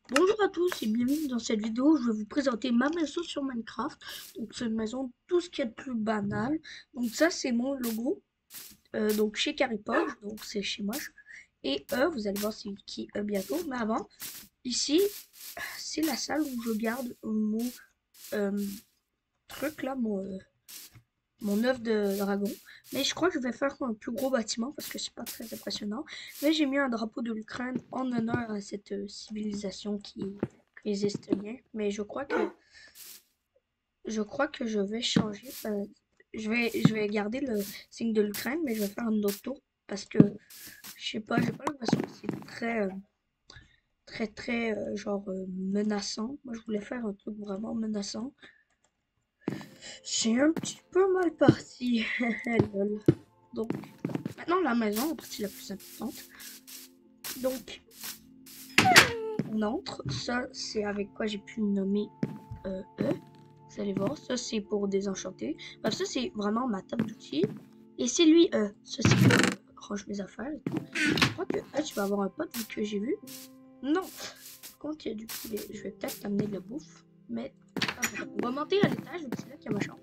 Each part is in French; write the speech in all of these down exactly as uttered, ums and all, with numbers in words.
Bonjour à tous et bienvenue dans cette vidéo. Je vais vous présenter ma maison sur Minecraft. Donc c'est une maison tout ce qui est de plus banal. Donc ça c'est mon logo. Euh, donc chez Caripod, donc c'est chez moi. Et eux, vous allez voir c'est qui eux bientôt. Mais avant, ici c'est la salle où je garde mon euh, truc là, mon, euh, mon œuf de dragon. Mais je crois que je vais faire un plus gros bâtiment parce que c'est pas très impressionnant. Mais j'ai mis un drapeau de l'Ukraine en honneur à cette euh, civilisation qui existe bien. Mais je crois que je crois que je vais changer. euh, je vais je vais garder le signe de l'Ukraine, mais je vais faire un autre tour parce que je sais pas, j'ai pas l'impression que c'est très euh, très très euh, genre euh, menaçant. Moi, je voulais faire un truc vraiment menaçant. C'est un petit peu mal parti. Lol. Donc, maintenant la maison, la partie la plus importante. Donc, on entre. Ça, c'est avec quoi j'ai pu nommer euh, E. Vous allez voir, ça c'est pour désenchanter. Bref, ça c'est vraiment ma table d'outils. Et c'est lui, E. Ça c'est pour euh, ranger mes affaires et tout. Je crois que E, tu vas avoir un pote vu que j'ai vu. Non. Par contre, il y a du poulet. Je vais peut-être t'amener de la bouffe. Mais on va monter à l'étage, donc c'est là qu'il y a ma chambre.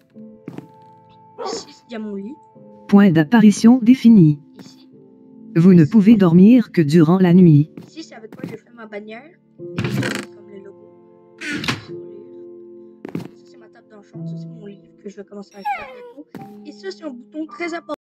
Ici, il y a mon lit. Point d'apparition défini. Ici. Vous ne pouvez dormir que durant la nuit. Ici, c'est avec quoi j'ai fait ma bannière. Et ici, c'est comme les logos. Ça, c'est ma table d'enchant. Ça, c'est mon livre que je vais commencer à faire bientôt. Et ça, c'est un bouton très important.